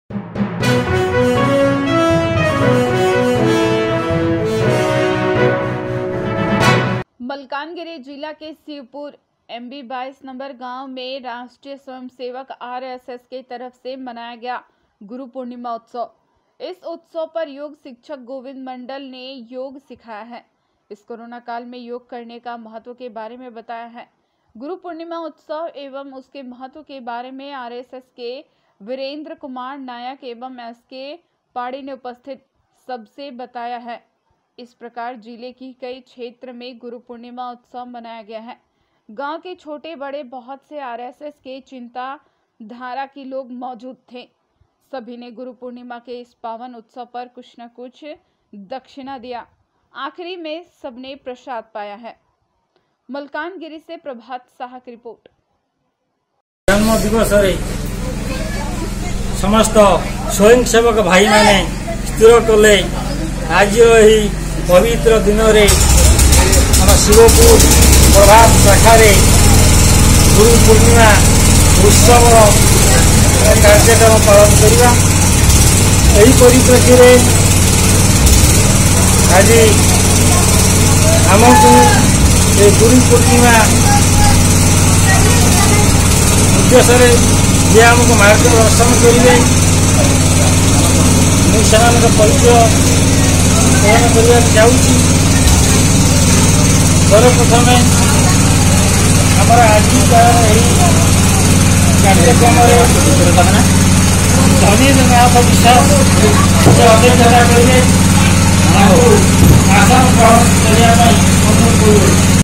मलकानगिरी जिला के Shivpur MB 22 number गांव में राष्ट्रीय स्वयंसेवक RSS की तरफ से मनाया गया गुरु पूर्णिमा उत्सव। इस उत्सव पर योग शिक्षक गोविंद मंडल ने योग सिखाया है। इस कोरोना काल में योग करने का महत्व के बारे में बताया है। गुरु पूर्णिमा उत्सव एवं उसके महत्व के बारे में RSS के वीरेंद्र कुमार नायक एवं SK पाड़ी ने उपस्थित सबसे बताया है। इस प्रकार जिले की कई क्षेत्र में गुरु पूर्णिमा उत्सव मनाया गया है। गांव के छोटे बड़े बहुत से RSS के चिंता धारा के लोग मौजूद थे। सभी ने गुरु पूर्णिमा के इस पावन उत्सव पर कुछ न कुछ दक्षिणा दिया। आखिरी में सबने प्रसाद पाया है। मलकानगिरी से प्रभात साहा की रिपोर्ट। जन्म दिवस समस्त स्वयंसेवक भाई माने स्थिर कले आज पवित्र दिन में हम शिवपुर प्रभात शाखा गुरु पूर्णिमा उत्सव कार्यक्रम पालन करवा। यही परिप्रेक्षी में आज आमको गुरु पूर्णिमा उद्देश्य जे आमको मार्गदर्शन करेंगे मुझे परिचय प्रदान करने जाऊँगी। सर्वप्रथम आमर आज कार्यक्रम धनीनाथ विश्वास अध्यक्षता करेंगे। आसन ग्रहण करने अनुरोध।